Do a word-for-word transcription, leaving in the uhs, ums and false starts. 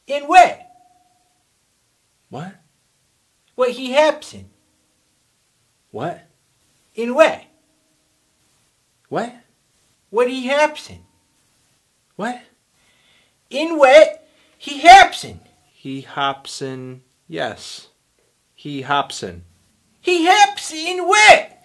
In where? What? What he hopsin? What? In where? What? What he hopsin? What? In where he hopsin? He hops in. Yes. He hops in. He hops in where?